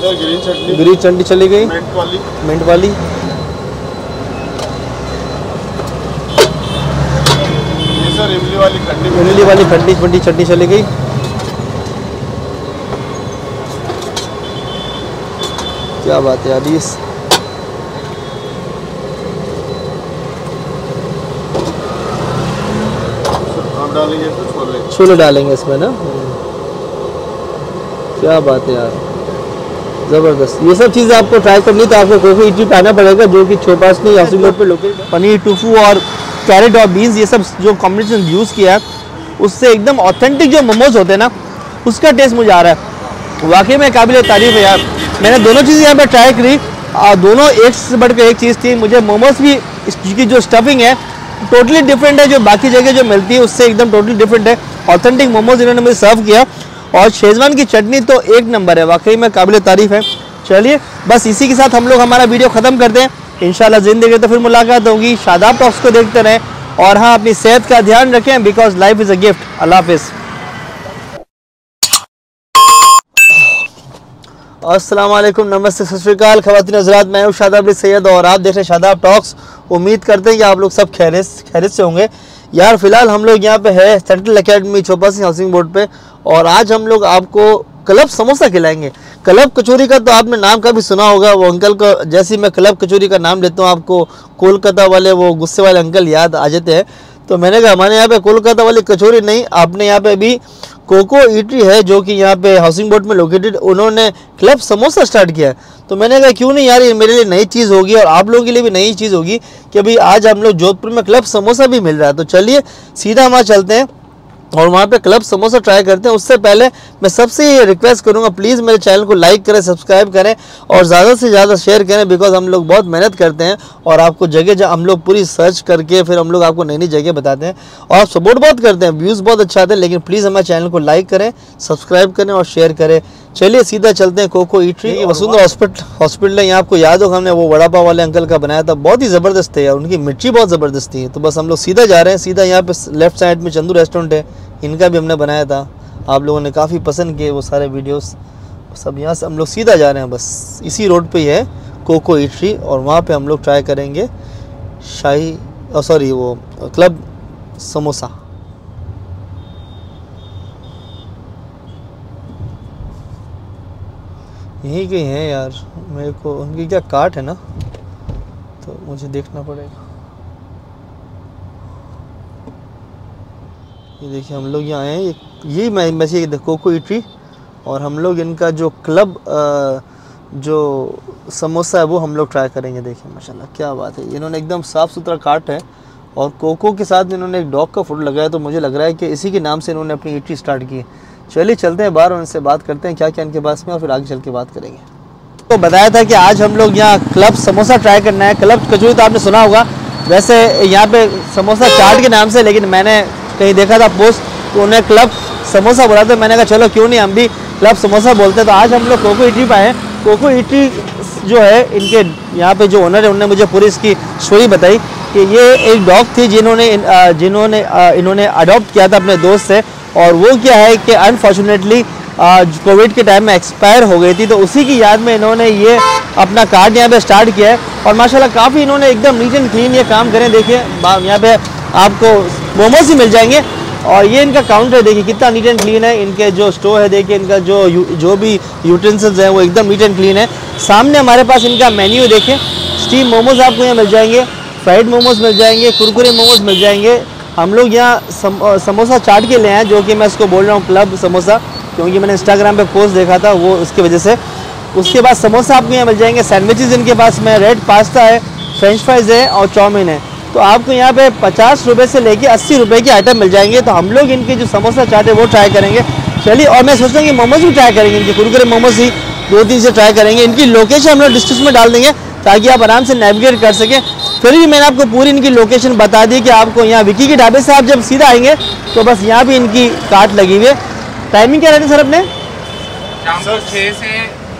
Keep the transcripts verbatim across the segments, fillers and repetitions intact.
इधर green chutney, green chutney चली गई, मिंट वाली, मिंट वाली। ये सर इमली वाली खट्टी इमली वाली खट्टी खट्टी चटनी चली गई। क्या बात है यार। इस आप डालेंगे तो छोले छोले डालेंगे इसमें ना। क्या बात है यार, ज़बरदस्त। ये सब चीज़ें आपको ट्राई करनी तो आपको कोको इटली पे आना पड़ेगा, जो कि चौपासनी हाउसिंग बोर्ड पे लोकेटेड है। पनीर, टोफू और कैरेट और बीन्स, ये सब जो कॉम्बिनेशन यूज़ किया है उससे एकदम ऑथेंटिक जो मोमोज होते हैं ना, उसका टेस्ट मुझे आ रहा है। वाकई में काबिल तारीफ़ है यार। मैंने दोनों चीज़ें यहाँ पे ट्राई करी और दोनों एक से बढ़कर एक चीज़ थी। मुझे मोमोज भी इसकी जो स्टफिंग है टोटली डिफरेंट है, जो बाकी जगह जो मिलती है उससे एकदम टोटली डिफरेंट है। ऑथेंटिक मोमोज इन्होंने मुझे सर्व किया और शेजवान की चटनी तो एक नंबर है, वाकई में काबिल तारीफ़ है। चलिए बस इसी के साथ हम लोग हमारा वीडियो ख़त्म करते हैं। इंशाल्लाह ज़िंदगी तो फिर मुलाकात होगी। शादाब टॉक्स को देखते रहें और हाँ, अपनी सेहत का ध्यान रखें, because life is a gift. अल्लाह हाफिज़। अस्सलाम वालेकुम, नमस्ते, सत श्री अकाल ख़वातीन हज़रात। मैं हूँ शादाब अली सैयद और आप देख रहे हैं शादाब टॉक्स। उम्मीद करते हैं कि आप लोग सब खैरियत खैरियत से होंगे यार। फ़िलहाल हम लोग यहाँ पे है central academy Chopasni housing board पे और आज हम लोग आपको क्लब समोसा खिलाएंगे। क्लब कचौरी का तो आपने नाम कभी सुना होगा। वो अंकल को जैसे मैं क्लब कचौरी का नाम लेता हूँ आपको कोलकाता वाले वो गुस्से वाले अंकल याद आ जाते हैं। तो मैंने कहा हमारे यहाँ पे कोलकाता वाली कचौरी नहीं, आपने यहाँ पे अभी कोको ईटरी है जो कि यहाँ पे हाउसिंग बोर्ड में लोकेटेड, उन्होंने क्लब समोसा स्टार्ट किया है। तो मैंने कहा क्यों नहीं यार, ये मेरे लिए नई चीज़ होगी और आप लोगों के लिए भी नई चीज़ होगी कि अभी आज हम लोग जोधपुर में क्लब समोसा भी मिल रहा है। तो चलिए सीधा वहाँ चलते हैं और वहाँ पे क्लब समोसा ट्राई करते हैं। उससे पहले मैं सबसे ये रिक्वेस्ट करूँगा, प्लीज़ मेरे चैनल को लाइक करें, सब्सक्राइब करें और ज़्यादा से ज़्यादा शेयर करें, बिकॉज हम लोग बहुत मेहनत करते हैं और आपको जगह जगह हम लोग पूरी सर्च करके फिर हम लोग आपको नई नई जगह बताते हैं और आप सपोर्ट बहुत करते हैं, व्यूज़ बहुत अच्छा आते हैं। लेकिन प्लीज़ हमारे चैनल को लाइक करें, सब्सक्राइब करें और शेयर करें। चलिए सीधा चलते हैं coco eatery. Vasundhara hospital hospital है, यहाँ आपको याद होगा हमने वो वड़ा पाव वाले अंकल का बनाया था, बहुत ही ज़बरदस्त है यार, उनकी मिर्ची बहुत ज़बरदस्त थी। तो बस हम लोग सीधा जा रहे हैं। सीधा यहाँ पे लेफ्ट साइड में चंदू रेस्टोरेंट है, इनका भी हमने बनाया था, आप लोगों ने काफ़ी पसंद किए वो सारे वीडियोस सब। यहाँ से हम लोग सीधा जा रहे हैं, बस इसी रोड पे ही है कोको ईटरी और वहाँ पे हम लोग ट्राई करेंगे शाही सॉरी वो क्लब समोसा। यहीं कहीं है यार, मेरे को उनकी क्या कार्ट है ना, तो मुझे देखना पड़ेगा। ये देखिए हम लोग यहाँ आए हैं, ये मैं वैसे कोको ईटरी और हम लोग इनका जो क्लब जो समोसा है वो हम लोग ट्राई करेंगे। देखिए माशाल्लाह क्या बात है, इन्होंने एकदम साफ़ सुथरा काट है और कोको के साथ इन्होंने एक डॉग का फोटो लगाया, तो मुझे लग रहा है कि इसी के नाम से इन्होंने अपनी ईटरी स्टार्ट की है। चलिए चलते हैं बाहर और उनसे बात करते हैं क्या क्या इनके पास में और फिर आगे चल के बात करेंगे। तो बताया था कि आज हम लोग यहाँ क्लब समोसा ट्राई करना है। क्लब कचौरी तो आपने सुना होगा, वैसे यहाँ पे समोसा चाट के नाम से, लेकिन मैंने कहीं देखा था पोस्ट तो उन्हें क्लब समोसा बोला था। मैंने कहा चलो क्यों नहीं हम भी क्लब समोसा बोलते हैं। तो आज हम लोग कोको ईटरी पे आए। कोको ईटरी जो है इनके यहाँ पे जो ओनर है उन्होंने मुझे पूरी इसकी स्टोरी बताई कि ये एक डॉग थी जिन्होंने जिन्होंने इन्होंने अडॉप्ट किया था अपने दोस्त से, और वो क्या है कि अनफॉर्चुनेटली कोविड के टाइम में एक्सपायर हो गई थी, तो उसी की याद में इन्होंने ये अपना कार्ड यहाँ पे स्टार्ट किया है और माशाल्लाह काफ़ी इन्होंने एकदम नीट एंड क्लीन ये काम करें। देखिए यहाँ पे आपको मोमोज ही मिल जाएंगे और ये इनका काउंटर देखिए कितना नीट एंड क्लीन है। इनके जो स्टोर है देखिए, इनका जो जो भी यूटेंसिल्स हैं वो एकदम नीट एंड क्लीन है। सामने हमारे पास इनका मेन्यू देखें, स्टीम मोमोज आपको यहाँ मिल जाएंगे, फ्राइड मोमोज मिल जाएंगे, कुरकुरे मोमोज मिल जाएंगे। हम लोग यहाँ सम, समोसा चाट के ले हैं, जो कि मैं इसको बोल रहा हूँ क्लब समोसा, क्योंकि मैंने इंस्टाग्राम पे पोस्ट देखा था वो उसकी वजह से। उसके बाद समोसा आपको यहाँ मिल जाएंगे, सैंडविचेस इनके पास में, रेड पास्ता है, फ्रेंच फ्राइज़ है और चाउमीन है। तो आपको यहाँ पे पचास रुपये से लेके अस्सी रुपये के आइटम मिल जाएंगे। तो हम लोग इनके जो समोसा चाट है वो ट्राई करेंगे। चलिए, और मैं सोचता हूँ कि मोमोज भी ट्राई करेंगे, इनके कुरकुरे मोमोज ही दो तीन से ट्राई करेंगे। इनकी लोकेशन हम लोग डिस्क्रिप्शन में डाल देंगे ताकि आप आराम से नेविगेट कर सकें। फिर भी मैंने आपको पूरी इनकी लोकेशन बता दी कि आपको यहाँ विकी के ढाबे से आप जब सीधा आएंगे तो बस यहाँ भी इनकी कार्ट लगी हुई है। टाइमिंग क्या रहती है सर अपने? शाम को छः से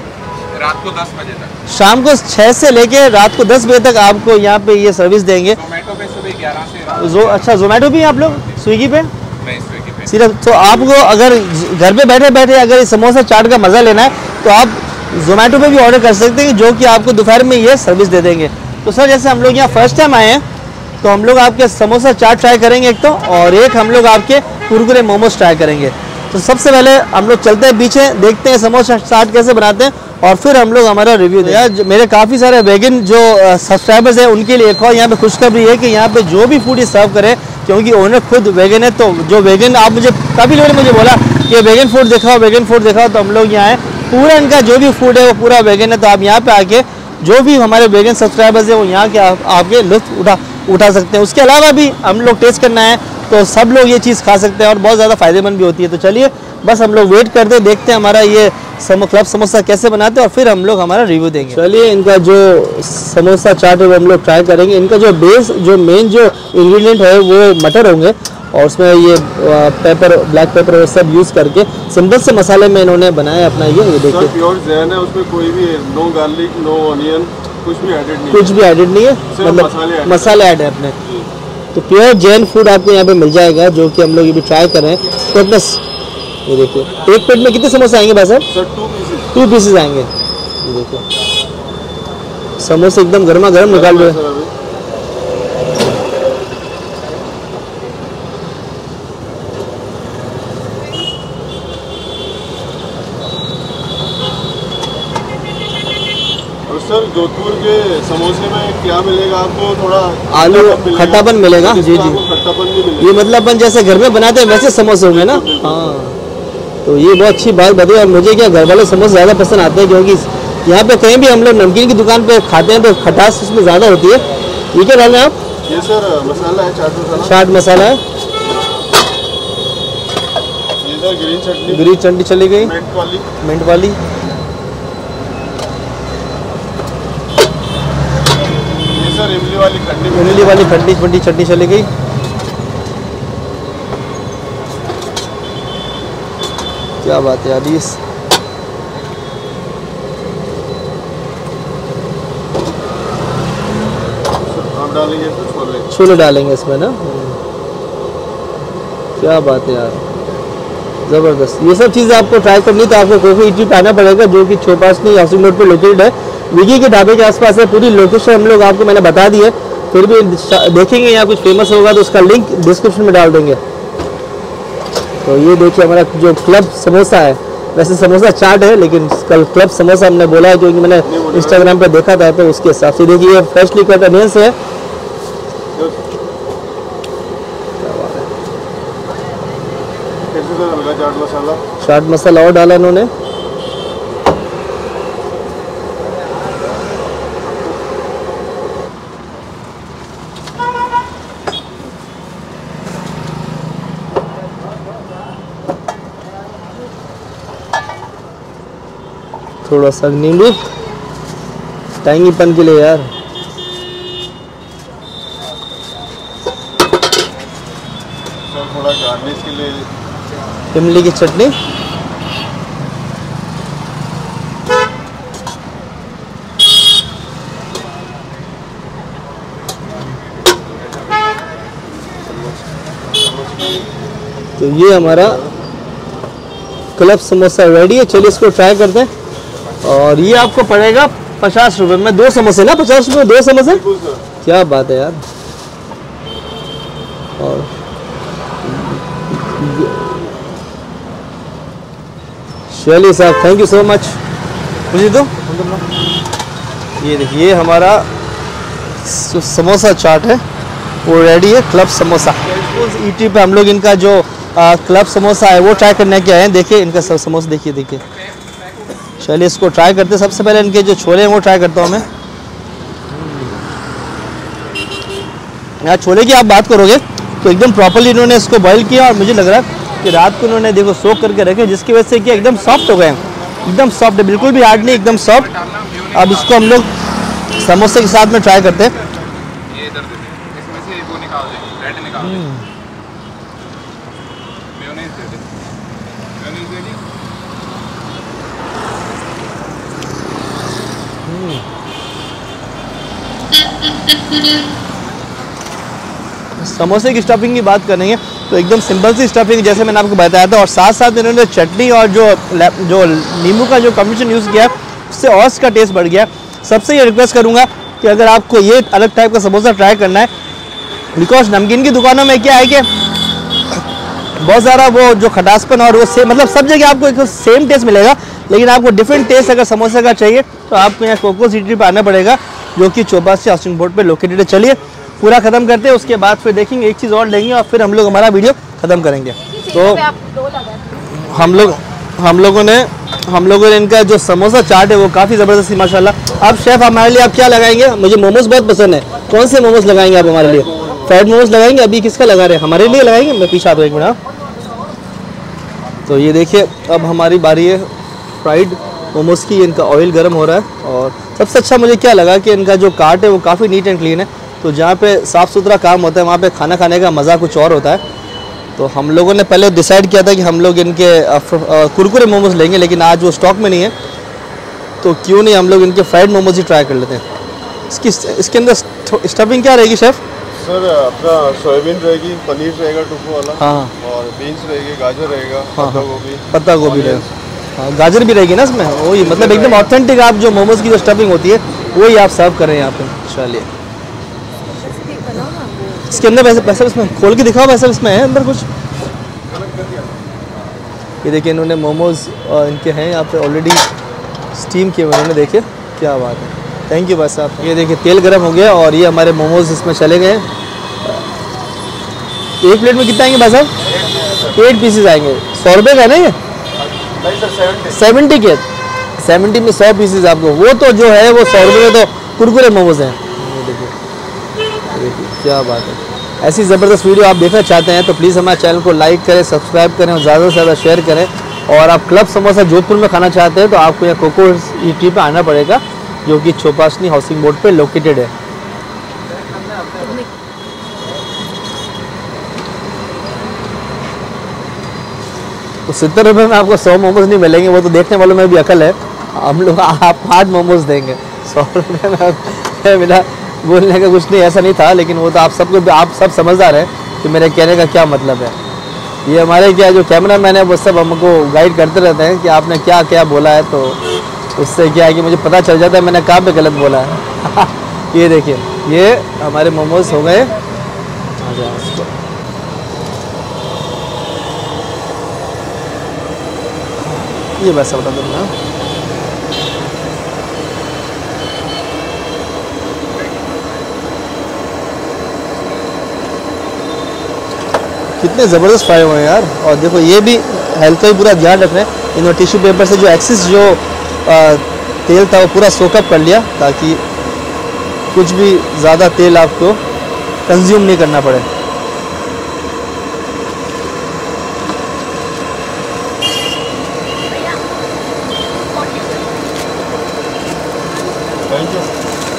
रात को दस बजे तक। शाम को छः से लेके रात को दस बजे तक आपको यहाँ पे ये सर्विस देंगे। जोमेटो पे सुबह ग्यारह से जो अच्छा जोमेटो भी आप लोग, स्विगी पे नहीं स्विगी पे सिर्फ। तो आपको अगर घर पे बैठे बैठे अगर समोसा चाट का मज़ा लेना है तो आप जोमेटो पे भी ऑर्डर कर सकते हैं, जो कि आपको दोपहर में ये सर्विस दे देंगे। तो सर जैसे हम लोग यहाँ फर्स्ट टाइम आए हैं, तो हम लोग आपके समोसा चाट ट्राई करेंगे एक तो, और एक हम लोग आपके कुरकुरे मोमोज ट्राई करेंगे। तो सबसे पहले हम लोग चलते हैं पीछे, देखते हैं समोसा चाट कैसे बनाते हैं, और फिर हम लोग हमारा रिव्यू दें। यार मेरे काफ़ी सारे वेगन जो सब्सक्राइबर्स हैं उनके लिए एक और यहाँ पे खुशखबरी है कि यहाँ पे जो भी फूड सर्व करें, क्योंकि ओनर खुद वेगन है, तो जो वेगन आप मुझे काफ़ी लोगों ने मुझे बोला कि वेगन फूड दिखाओ वेगन फूड दिखाओ, तो हम लोग यहाँ आए, पूरा इनका जो भी फूड है वो पूरा वेगन है। तो आप यहाँ पे आके जो भी हमारे वेगन सब्सक्राइबर्स हैं वो यहाँ के आप, आपके लुत्फ उठा उठा सकते हैं। उसके अलावा भी हम लोग टेस्ट करना है तो सब लोग ये चीज़ खा सकते हैं और बहुत ज़्यादा फ़ायदेमंद भी होती है। तो चलिए बस हम लोग वेट करते हैं, देखते हैं हमारा ये सम क्लब समोसा कैसे बनाते हैं और फिर हम लोग हमारा रिव्यू देंगे। चलिए इनका जो समोसा चाट है वो हम लोग ट्राई करेंगे। इनका जो बेस जो मेन जो इंग्रेडिएंट है वो मटर होंगे, और उसमें ये पेपर ब्लैक पेपर वो सब यूज़ करके सिंपल से मसाले में इन्होंने बनाया अपना ये ये देखिए। प्योर जैन है, उसमें कोई भी नो गार्लिक नो ऑनियन कुछ भी एडेड नहीं, कुछ भी एडेड नहीं है, मतलब मसाले मसाले ऐड है अपने। तो प्योर जैन फूड आपको यहाँ पे मिल जाएगा, जो कि हम लोग ये भी ट्राई कर रहे हैं। तो अपना ये देखिए एक प्लेट में कितने समोसे आएंगे भाई साहब? Sir two pieces two pieces आएंगे। ये देखिए समोसे एकदम गर्मा गर्म निकाल रहे हैं। और सर जोधपुर के समोसे में क्या मिलेगा आपको? थोड़ा आलू खट्टापन मिलेगा। जी जी, खट्टापन भी मिलेगा। ये मतलब अपन जैसे घर में बनाते हैं वैसे समोसे होंगे ना। हाँ, तो ये बहुत अच्छी बात बताई। और मुझे क्या घर वाले समोसे ज़्यादा पसंद आते हैं, क्योंकि यहाँ पे कहीं भी हम लोग नमकीन की दुकान पे खाते हैं तो खटास उसमें ज़्यादा होती है। ये क्या डालना है आप? ये सर मसाला है, चाट मसाला। चाट मसाला है। ये sir green chutney, green chutney चली गई, मिंट वाली। मिंट वाली। ये सर इमली वाली खट्टी इमली वाली खट्टी खट्टी चटनी चली गई। क्या बात है यार। इस आप डालेंगे तो छोले छोले डालेंगे इसमें ना। क्या बात है यार, ज़बरदस्त। ये सब चीज़ें आपको ट्राई करनी तो आपको कोको इटली पे आना पड़ेगा, जो कि चौपासनी हाउसिंग रोड पे लोकेटेड है, विकी के ढाबे के आसपास है। पूरी लोकेशन हम लोग आपको मैंने बता दी है, फिर भी देखेंगे यहाँ कुछ फेमस होगा तो उसका लिंक डिस्क्रिप्शन में डाल देंगे। तो ये देखिए हमारा जो क्लब समोसा है, वैसे समोसा चाट है लेकिन कल क्लब समोसा हमने बोला है क्योंकि मैंने इंस्टाग्राम पे देखा था, तो उसके हिसाब से देखिए ये फ्रेशली कट अनियंस है। कैसे सर हल्का चाट मसाला। चाट मसाला और डाला इन्होंने। थोड़ा सा नींबू टाइंगीपन के लिए यार। सर थोड़ा गार्निश के लिए इमली की चटनी। तो ये हमारा क्लब समोसा रेडी है। चलिए इसको ट्राई करते हैं। और ये आपको पड़ेगा पचास रुपए में दो समोसे ना, पचास रुपए में दो समोसे। क्या बात है यार। और चलिए साहब थैंक यू सो मच। मुझे दो। ये देखिए हमारा समोसा चाट है वो रेडी है, क्लब समोसा। ईटी पे हम लोग इनका जो आ, क्लब समोसा है वो ट्राई करने के आए हैं। देखिए इनका समोसा देखिए देखिए। चलिए इसको ट्राई करते हैं। सबसे पहले इनके जो छोले हैं वो ट्राई करता हूँ मैं। यार छोले की आप बात करोगे तो एकदम प्रॉपर्ली इन्होंने इसको बॉईल किया, और मुझे लग रहा है कि रात को इन्होंने देखो सोक करके रखे, जिसकी वजह से कि एकदम सॉफ्ट हो गए हैं। एकदम सॉफ्ट है, बिल्कुल भी हार्ड नहीं, एकदम सॉफ्ट। अब इसको हम लोग समोसे के साथ में ट्राई करते हैं। ये इधर दे दे, इसमें से वो निकाल दे, रेड निकाल दे। मेयोनेज़ दे दे, मेयोनेज़ दे दी। समोसे की स्टफिंग की बात करेंगे तो एकदम सिंपल सी स्टफिंग जैसे मैंने आपको बताया था, और साथ साथ इन्होंने चटनी और जो जो नींबू का जो कॉम्बिनेशन यूज़ किया है उससे और इसका टेस्ट बढ़ गया। सबसे ये रिक्वेस्ट करूँगा कि अगर आपको ये अलग टाइप का समोसा ट्राई करना है, बिकॉज नमकीन की दुकानों में क्या है कि बहुत ज़्यादा वो जो खटासपन और वो सेम, मतलब सब जगह आपको एक सेम टेस्ट मिलेगा, लेकिन आपको डिफरेंट टेस्ट अगर समोसे का चाहिए तो आपको यहाँ कोकोस इटरी पे आना पड़ेगा, जो कि चौपासी हाउसिंग बोर्ड पे लोकेटेड है। चलिए पूरा ख़त्म करते हैं, उसके बाद फिर देखेंगे, एक चीज़ और लेंगे और फिर हम लोग हमारा वीडियो ख़त्म करेंगे। तो हम लोग हम लोगों ने हम लोगों ने इनका जो समोसा चाट है वो काफ़ी ज़बरदस्त माशाल्लाह। अब शेफ़ हमारे लिए आप क्या लगाएंगे? मुझे मोमोज बहुत पसंद है, कौन से मोमोज लगाएंगे आप हमारे लिए? फ्राइड मोमोज लगाएंगे? अभी किसका लगा रहे हैं? हमारे लिए लगाएंगे? मैं पीछे आता हूँ एक मिनट। तो ये देखिए अब हमारी बारी है फ्राइड मोमोज की। इनका ऑयल गर्म हो रहा है और सबसे अच्छा मुझे क्या लगा कि इनका जो काट है वो काफ़ी नीट एंड क्लीन है। तो जहाँ पे साफ़ सुथरा काम होता है वहाँ पे खाना खाने का मज़ा कुछ और होता है। तो हम लोगों ने पहले डिसाइड किया था कि हम लोग इनके कुरकुरे मोमोज लेंगे, लेकिन आज वो स्टॉक में नहीं है, तो क्यों नहीं हम लोग इनके फ्राइड मोमोज ही ट्राई कर लेते हैं। इसकी इसके अंदर स्टफिंग क्या रहेगी शेफ़? सर अपना सोयाबीन रहेगी, पनीर रहेगा टोफू वाला, हाँ, और बीन्स रहेगी, गाजर रहेगा, हाँ, पत्ता गोभी पत्ता गोभी रहेगा, हाँ, गाजर भी रहेगी ना इसमें। वही मतलब एकदम ऑथेंटिक आप जो मोमोज की जो स्टफिंग होती है वही आप सर्व कर रहे हैं यहाँ पे। चलिए इसके अंदर वैसे वैसे इसमें खोल के दिखाओ, वैसे इसमें है अंदर कुछ। ये देखिए इन्होंने मोमोज इनके हैं यहाँ पे ऑलरेडी स्टीम किए हुए, उन्होंने देखिए क्या बात है। थैंक यू भाई साहब। ये देखिए तेल गर्म हो गया और ये हमारे मोमोज इसमें चले गए। एक प्लेट में कितना आएंगे भाई साहब? एट पीसेस आएंगे। सौ रुपये का है ना ये? सेवेंटी के सेवेंटी में सौ पीसेस आपको। वो तो जो है वो सौ रुपये में तो कुरकुरे मोमोज हैं। ये देखिए देखिए क्या बात है। ऐसी ज़बरदस्त वीडियो आप देखना चाहते हैं तो प्लीज़ हमारे चैनल को लाइक करें, सब्सक्राइब करें और ज़्यादा से ज़्यादा शेयर करें। और आप क्लब समोसा जोधपुर में खाना चाहते हैं तो आपको यहाँ कोकोस इटरी पे आना पड़ेगा, जो कि चौपासी हाउसिंग बोर्ड पे लोकेटेड है। तो सत्तर रुपये में आपको सौ मोमोज नहीं मिलेंगे, वो तो देखने वालों में भी अकल है। हम लोग आप आठ मोमोज देंगे, सौ रुपये में मिला बोलने का कुछ नहीं, ऐसा नहीं था। लेकिन वो तो आप सबको आप सब समझदार हैं कि मेरे कहने का क्या मतलब है। ये हमारे क्या जो कैमरा मैन है वो सब हमको गाइड करते रहते हैं कि आपने क्या क्या बोला है, तो उससे क्या है कि मुझे पता चल जाता है मैंने कहाँ पे गलत बोला है। ये देखिए ये हमारे मोमोज हो गए। ये वैसा बता दो ना। कितने ज़बरदस्त फ्राई हुए हैं यार। और देखो ये भी हेल्थ का भी पूरा ध्यान रख रहे हैं। इन्होंने टिश्यू पेपर से जो एक्सेस जो आ, तेल था वो पूरा सोकअप कर लिया, ताकि कुछ भी ज़्यादा तेल आपको कंज्यूम नहीं करना पड़े। Thank you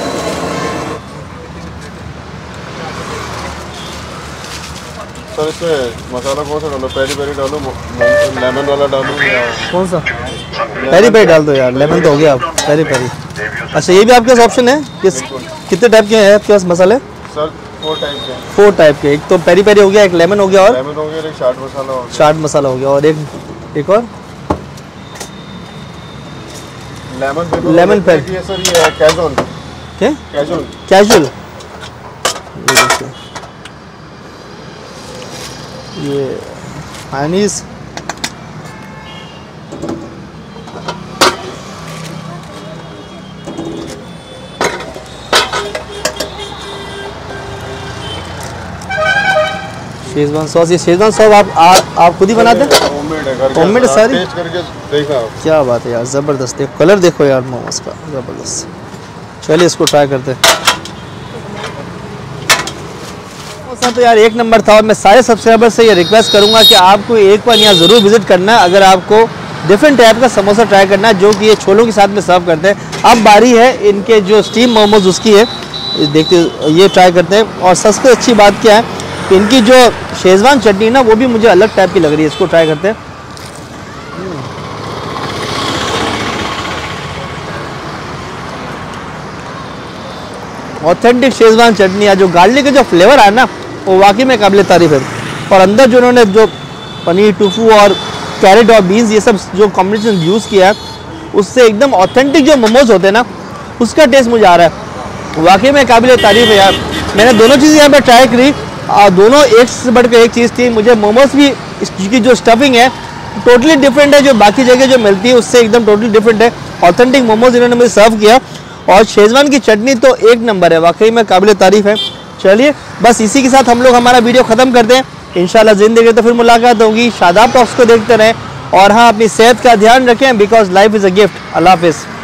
sir. इसमें मसाला कौन सा डालो? पेरी पेरी डालो, लेमन वाला डालूँ या कौन सा? पेरी पेरी डाल दो यार, लेमन तो हो गया। आप पेरी पेरी, अच्छा ये भी आपके पास ऑप्शन है? किस कितने टाइप के हैं आपके पास मसाले? सर फोर टाइप के। फोर टाइप के, एक तो पेरी पेरी हो गया, एक लेमन हो गया, और लेमन हो गया, एक चाट मसाला हो गया। चाट मसाला हो गया, और एक एक और लेमन पेपर। लेमन पेपर ये सर ये कैजुअल। क्या? Casual casual. ये देखिए ये हानीस। Schezwan sauce. ये शेजवान सॉस आप आ, आप खुद ही बनाते हैं? होममेड है, घर का। होममेड आप सारी? टेस्ट करके देखना आप। क्या बात है यार, ज़बरदस्त। देखो कलर देखो यार मोमोज का, ज़बरदस्त। चलिए इसको ट्राई करते हैं। तो यार एक नंबर था, और मैं सारे सब्सक्राइबर से ये रिक्वेस्ट करूंगा कि आपको एक बार यहाँ ज़रूर विजिट करना है अगर आपको डिफरेंट टाइप का समोसा ट्राई करना है, जो कि ये छोलों के साथ में सर्व करते हैं। अब बारी है इनके जो स्टीम मोमोज उसकी है, देखते ये ट्राई करते हैं। और सबसे अच्छी बात क्या है कि इनकी जो शेजवान चटनी है ना वो भी मुझे अलग टाइप की लग रही है। इसको ट्राई करते हैं। ऑथेंटिक शेजवान चटनी है, जो गार्लिक का जो फ्लेवर है ना वो वाकई में काबिल तारीफ है। और अंदर जो उन्होंने जो पनीर टोफू और कैरेट और बीन्स ये सब जो कॉम्बिनेशन यूज़ किया है उससे एकदम ऑथेंटिक जो मोमोज होते हैं ना, उसका टेस्ट मुझे आ रहा है। वाकई में काबिल तारीफ़ है यार। मैंने दोनों चीज़ें यहाँ पे ट्राई करी और दोनों एक से बढ़कर एक चीज़ थी। मुझे मोमोज भी इसकी जो स्टफिंग है टोटली डिफरेंट है, जो बाकी जगह जो मिलती है उससे एकदम टोटली डिफरेंट है। ऑथेंटिक मोमोज इन्होंने मुझे सर्व किया और शेजवान की चटनी तो एक नंबर है, वाकई में काबिल तारीफ़ है। चलिए बस इसी के साथ हम लोग हमारा वीडियो ख़त्म करते हैं। इंशाल्लाह ज़िंदगी तो फिर मुलाकात होगी। शादाब टॉक्स को देखते रहें और हाँ, अपनी सेहत का ध्यान रखें, because life is a gift. अल्लाह हाफिज़।